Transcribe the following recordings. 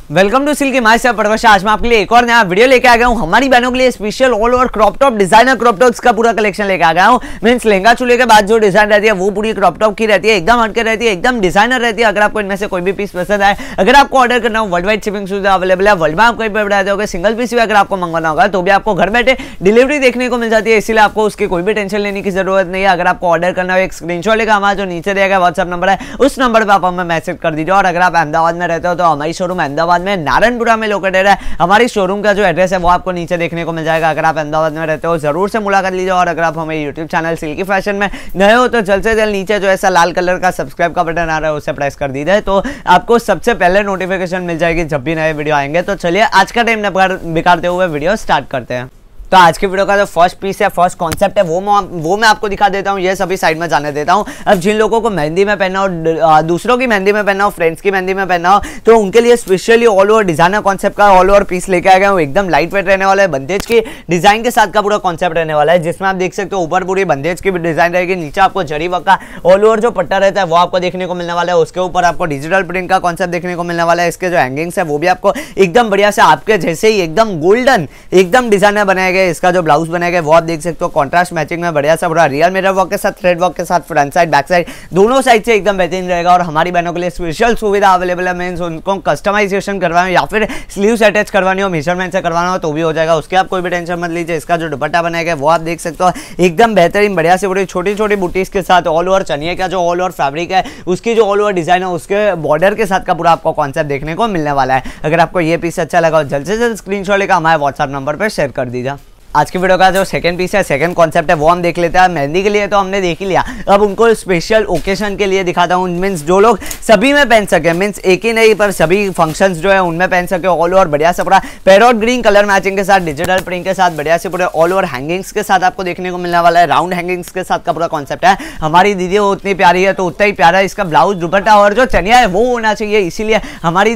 Welcome to Silky myself Prabhasha. आज मैं आपके लिए एक और नया वीडियो लेके आ गया हूँ। हमारी बहनों के लिए special all over crop top designer crop tops का पूरा कलेक्शन लेके आ गया हूँ। मींस लहंगा चूल्हे के बाद जो डिजाइन रहती है वो पूरी क्रॉप टॉप की रहती है, एकदम हटके रहती है, एकदम डिजाइनर रहती है। अगर आपको इनमें से कोई भी पीस पसंद आए, अगर आपको ऑर्डर करना हो, वर्ल्ड वाइड शिपिंग सुविधा अवेलेबल है। वर्ल्ड में आप कहीं पर बैठे होगा, सिंगल पीस भी अगर आपको मंगवाना होगा तो भी आपको घर बैठे डिलीवरी देखने को मिल जाती है, इसीलिए आपको उसकी कोई भी टेंशन लेने की जरूरत नहीं है। अगर आपको ऑर्डर करना हो, एक स्क्रीनशॉट लेकर हमारा जो नीचे दिया गया व्हाट्सएप नंबर है उस नंबर पर आप हमें मैसेज कर दीजिए। और अगर आप अहमदाबाद में रहते हो तो हमारी शोरूम अहमदाबाद में नारायणपुरा में लोकेटेड है। हमारी शोरूम का जो एड्रेस है वो आपको नीचे देखने को मिल जाएगा। अगर आप अहमदाबाद में रहते हो जरूर से मुलाकात लीजिए। और अगर आप हमें यूट्यूब चैनल सिल्की फैशन में नए हो तो जल्द से जल्द नीचे जो ऐसा लाल कलर का सब्सक्राइब का बटन आ रहा है उसे प्रेस कर दीजिए, तो आपको सबसे पहले नोटिफिकेशन मिल जाएगी जब भी नए वीडियो आएंगे। तो चलिए आज का टाइम बिगाड़ते हुए वीडियो स्टार्ट करते हैं। तो आज की वीडियो का जो फर्स्ट पीस है, फर्स्ट कॉन्सेप्ट है वो मैं आपको दिखा देता हूँ। ये सभी साइड में जाने देता हूँ। अब जिन लोगों को मेहंदी में पहनना हो, दूसरों की मेहंदी में पहनना हो, फ्रेंड्स की मेहंदी में पहनना हो, तो उनके लिए specially all over designer concept का ऑल ओवर पीस लेके आ गया हूँ। एकदम लाइट वेट रहने वाला है, बंदेज की डिजाइन के साथ का पूरा कॉन्सेप्ट रहने वाला है, जिसमें आप देख सकते हो ऊपर पूरी बंदेज की डिजाइन रहेगी, नीचे आपको जरी वर्क का ऑल ओवर जो पट्टा रहता है वो आपको देखने को मिलने वाला है। उसके ऊपर आपको डिजिटल प्रिंट का कॉन्सेप्ट देखने को मिलने वाला है। इसके जो हैंगिंग्स है वो भी आपको एकदम बढ़िया से आपके जैसे ही एकदम गोल्डन एकदम डिजाइनर बनाए गए। इसका जो ब्लाउज बनाएगा वो आप देख सकते हो कॉन्ट्रास्ट मैचिंग में बढ़िया सा पूरा रियल मिरर वर्क के साथ, थ्रेड वर्क के साथ, फ्रंट साइड बैक साइड दोनों साइड से एकदम बेहतरीन रहेगा। और हमारी बहनों के लिए स्पेशल सुविधा अवेलेबल है। मींस उनको कस्टमाइजेशन करवाना या फिर स्लीव्स अटैच करवानी हो, मेजरमेंट से करवाना हो तो भी हो जाएगा, उसके आप कोई भी टेंशन मत लीजिए। इसका जो दुपट्टा बनाएगा वो आप देख सकते हो एकदम बेहतरीन बढ़िया से पूरी छोटी छोटी बूटीज के साथ ऑल ओवर चनिए का जो ऑल ओवर फैब्रिक है उसकी जो ऑल ओवर डिजाइन है उसके बॉर्डर के साथ का पूरा आपको कॉन्सेप्ट देखने को मिलने वाला है। अगर आपको ये पीस अच्छा लगा जल्द से जल्द स्क्रीनशॉट लेकर हमारे व्हाट्सएप नंबर पर शेयर कर दीजिए। आज की वीडियो का जो सेकंड पीस है, सेकंड कॉन्सेप्ट है वो हम देख लेते हैं। मेहंदी के लिए तो हमने देख ही लिया, अब उनको स्पेशल ओकेजन के लिए दिखाता हूँ। मींस जो लोग सभी में पहन सके, मींस एक ही नहीं पर सभी फंक्शंस जो है उनमें पहन सके। ऑल ओवर बढ़िया से पूरा पैरोट ग्रीन कलर मैचिंग के साथ, डिजिटल प्रिंट के साथ, बढ़िया से पूरे ऑल ओवर हैंगिंग्स के साथ आपको देखने को मिलने वाला है। राउंड हैंगिंग्स के साथ का पूरा कॉन्सेप्ट है। हमारी दीदी वो उतनी प्यारी है तो उतना ही प्यारा इसका ब्लाउज दुपट्टा और जो चनिया है वो होना चाहिए। इसीलिए हमारी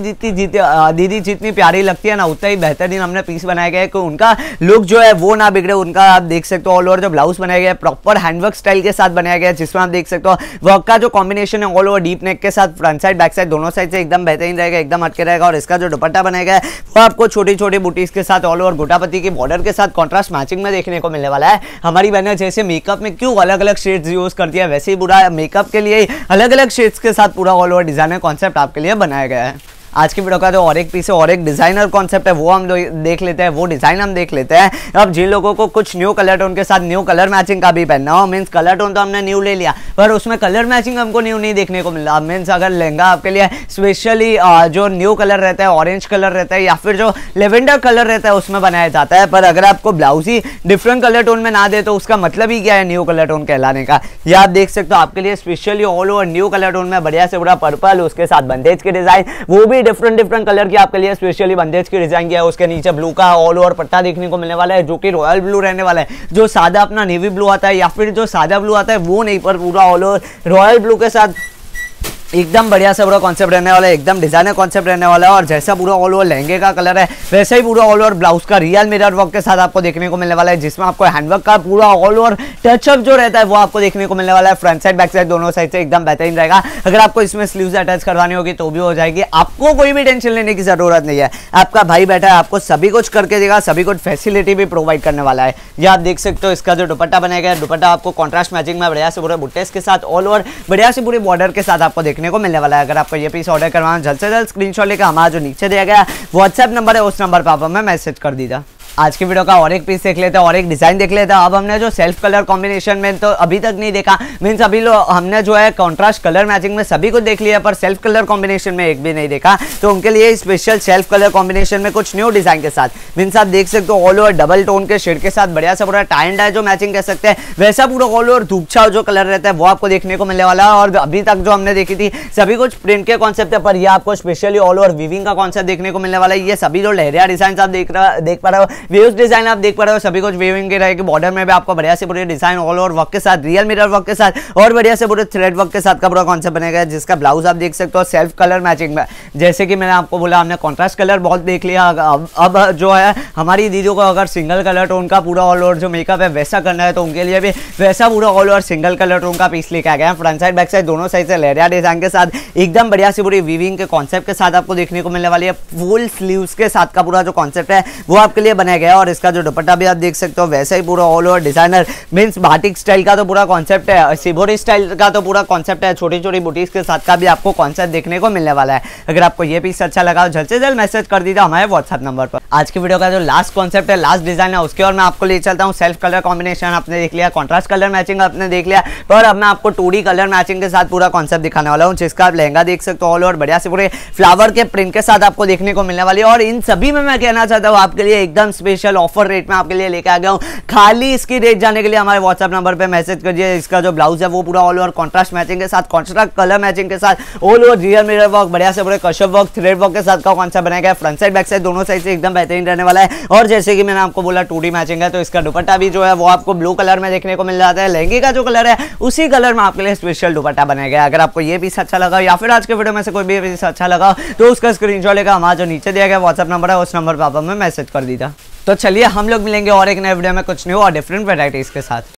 दीदी जितनी प्यारी लगती है ना उतना ही बेहतरीन हमने पीस बनाया गया है कि उनका लुक जो है वो ना बिगड़े। उनका आप देख सकते हो ऑल ओवर जो ब्लाउज बनाया गया है प्रॉपर हैंडवर्क स्टाइल के साथ बनाया गया है, जिसमें आप देख सकते हो वर्क का जो कॉम्बिनेशन है ऑल ओवर डीप नेक के साथ, फ्रंट साइड बैक साइड दोनों साइड से एकदम बेहतरीन रहेगा, एकदम हटके रहेगा। और इसका जो दुपट्टा बनाया गया है वो आपको छोटी छोटी बूटीज के साथ ऑल ओवर गोटापति की बॉर्डर के साथ कॉन्ट्रास्ट मैचिंग में देखने को मिलने वाला है। हमारी बहनें जैसे मेकअप में क्यों अलग अलग शेड्स यूज करती है, वैसे ही पूरा मेकअप के लिए अलग अलग शेड्स के साथ पूरा ऑल ओवर डिजाइनर कॉन्सेप्ट आपके लिए बनाया गया है। आज की वीडियो का जो और एक पीस है और एक डिजाइनर कॉन्सेप्ट है वो हम देख लेते हैं, वो डिजाइन हम देख लेते हैं। अब जिन लोगों को कुछ न्यू कलर टोन के साथ न्यू कलर मैचिंग का भी पहनना हो, मींस कलर टोन तो हमने न्यू ले लिया पर उसमें कलर मैचिंग हमको न्यू नहीं देखने को मिल रहा। मींस अगर लहंगा आपके लिए स्पेशली जो न्यू कलर रहता है, ऑरेंज कलर रहता है या फिर जो लेवेंडर कलर रहता है उसमें बनाया जाता है, पर अगर आपको ब्लाउज ही डिफरेंट कलर टोन में ना दे तो उसका मतलब ही क्या है न्यू कलर टोन कहलाने का। यह आप देख सकते हो आपके लिए specially all over new colour tone में बढ़िया से पूरा पर्पल, उसके साथ बंदेज की डिजाइन वो भी डिफरेंट कलर की आपके लिए स्पेशली बंदेज की डिजाइन किया है। उसके नीचे ब्लू का ऑल ओवर पट्टा देखने को मिलने वाला है जो कि रॉयल ब्लू रहने वाला है। जो सादा अपना नेवी ब्लू आता है या फिर जो सादा ब्लू आता है वो नहीं, पर पूरा ऑल ओवर रॉयल ब्लू के साथ एकदम बढ़िया सा पूरा कॉन्सेप्ट रहने वाला है, एकदम डिजाइनर कॉन्सेप्ट रहने वाला है। और जैसा पूरा ऑल ओवर लहंगे का कलर है वैसा ही पूरा ऑल ओवर ब्लाउज का रियल मिरर वर्क के साथ आपको देखने को मिलने वाला है, जिसमें आपको हैंडवर्क का पूरा ऑल ओवर टचअप जो रहता है वो आपको देखने को मिलने वाला है। फ्रंट साइड बैक साइड दोनों साइड से एकदम बेहतरीन रहेगा। अगर आपको इसमें स्लीव्स अटैच करवानी होगी तो भी हो जाएगी, आपको कोई भी टेंशन लेने की जरूरत नहीं है। आपका भाई बैठा है, आपको सभी कुछ करके देगा, सभी कुछ फैसिलिटी भी प्रोवाइड करने वाला है। ये आप देख सकते हो इसका जो दुपट्टा बनाया गया है, दुपट्टा आपको कॉन्ट्रास्ट मैचिंग में बढ़िया से पूरे बुट्टेस के साथ ऑल ओवर बढ़िया से पूरे बॉर्डर के साथ आपको देखने को मिलने वाला है। अगर आपको ये पीस ऑर्डर करवाना जल्द से जल्द स्क्रीनशॉट लेकर हमारा जो नीचे दिया गया व्हाट्सएप नंबर है उस नंबर पर आप हमें मैसेज कर दीजिए। आज की वीडियो का और एक पीस देख लेते हैं और एक डिजाइन देख लेते हैं। अब हमने जो सेल्फ कलर कॉम्बिनेशन में तो अभी तक नहीं देखा, मींस अभी हमने जो है कॉन्ट्रास्ट कलर मैचिंग में सभी को देख लिया पर सेल्फ कलर कॉम्बिनेशन में एक भी नहीं देखा, तो उनके लिए स्पेशल सेल्फ कलर कॉम्बिनेशन में कुछ न्यू डिजाइन के साथ, मींस आप देख सकते हो ऑल ओवर डबल टोन के शेड के साथ बढ़िया सा पूरा टाई एंड डाई जो मैचिंग कह सकते हैं वैसा पूरा ऑल ओवर धूपछाव जो कलर रहता है वो आपको देखने को मिलने वाला है। और अभी तक जो हमने देखी थी सभी कुछ प्रिंट के कॉन्सेप्ट है, पर यह आपको स्पेशली ऑल ओवर वीविंग का कॉन्सेप्ट देखने को मिलने वाला है। ये सभी जो लहरिया डिजाइन आप देख पा रहे हो व्यूज डिजाइन आप देख पा रहे हो सभी कुछ वीविंग के रहेगी। बॉर्डर में भी आपको बढ़िया से पूरे डिजाइन ऑल ओवर वर्क के साथ, रियल मिरर वर्क के साथ और बढ़िया से पूरे थ्रेड वर्क के साथ का पूरा कॉन्सेप्ट बनेगा, जिसका ब्लाउज आप देख सकते हो सेल्फ कलर मैचिंग में। जैसे कि मैंने आपको बोला हमने कॉन्ट्रास्ट कलर बहुत देख लिया, अब जो है हमारी दीदियों को अगर सिंगल कलर टोन का पूरा ऑल ओवर जो मेकअप है वैसा करना है तो उनके लिए भी वैसा पूरा all over single colour tone का पीस लेके आ गया है। फ्रंट साइड बैक साइड दोनों साइड से लहरिया डिजाइन के साथ एकदम बढ़िया सी पूरी वीविंग के कॉन्सेप्ट के साथ आपको देखने को मिलने वाली है। फुल स्लीव्स के साथ का पूरा जो कॉन्सेप्ट है वो आपके लिए बनाया गया है और इसका जो दुपट्टा भी आप देख सकते हो वैसा ही पूरा all over designer means batik style का तो पूरा कॉन्सेप्ट है, शिबोरी स्टाइल का तो पूरा कॉन्सेप्ट है, छोटी छोटी बुटीक के साथ का भी आपको कॉन्सेप्ट देखने को मिलने वाला है। अगर आपको ये पीस अच्छा लगा जल्द से जल्द मैसेज कर दीजिए हमारे व्हाट्सएप नंबर पर। आज की वीडियो का जो लास्ट कॉन्सेप्ट है, लास्ट डिजाइन है, उसके और मैं आपको ले चलता हूँ। सेल्फ कलर कॉम्बिनेशन आपने देख लिया, कॉन्ट्रास्ट कलर मैचिंग आपने देख लिया, पर अब मैं आपको 2D कलर मैचिंग के साथ पूरा कॉन्सेप्ट दिखाने वाला हूँ, जिसका आप लहंगा देख सकते हो ऑल ओवर बढ़िया से पूरे फ्लावर के प्रिंट के साथ आपको देखने को मिलने वाली है। और इन सभी में मैं कहना चाहता हूँ आपके लिए एकदम स्पेशल ऑफर रेट में आपके लिए लेके आ गया हूँ। खाली इसकी रेट जाने के लिए हमारे व्हाट्सएप नंबर पे मैसेज करिए। इसका जो ब्लाउज है वो पूरा ऑल ओवर कॉन्ट्रास्ट मैचिंग के साथ, कॉन्ट्रास्ट कलर मैचिंग के साथ all over real mirror work बढ़िया से पूरे कशप वर्क थ्रेड वर्क के साथ का कॉन्सेप्ट बनाया गया। फ्रंट साइड बैक साइड दोनों साइड से एकदम बेहतरीन रहने वाला है। और जैसे कि मैंने आपको बोला 2D मैचिंग है तो इसका दुपट्टा भी जो है वो आपको ब्लू कलर में देखने को मिल जाता है। लहंगे का जो कलर है उसी कलर में आपके लिए स्पेशल दुपट्टा बनाया गया। अगर आपको ये पीस अच्छा लगा या फिर आज के वीडियो में से कोई भी पीस अच्छा लगा तो उसका स्क्रीनशॉट लेकर हमारा जो नीचे दिया गया व्हाट्सएप नंबर है उस नंबर पर आप हमें मैसेज कर दीजिए। तो चलिए हम लोग मिलेंगे और एक नए वीडियो में कुछ न्यू और डिफरेंट वैरायटीज के साथ।